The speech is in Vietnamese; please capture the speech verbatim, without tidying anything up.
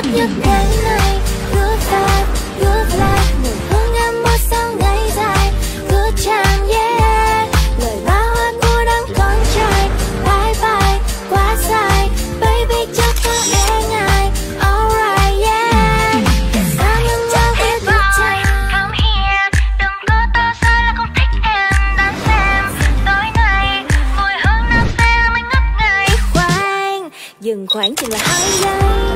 nhất đến nay. Good vibe, good life, mùi hương em mơ sau ngày dài. GoodCharme, yeah. Lời ba hoa của đám con trai. Bye bye, quá dài. Baby chắc có e ngại. Alright, yeah. Yes, I'm in love with GoodCharme. Come here, đừng có to sai là không thích em. Đang xem tối nay, mùi hương nó sẽ làm anh ngất ngây. Khoan, dừng khoảng chừng là hai giây.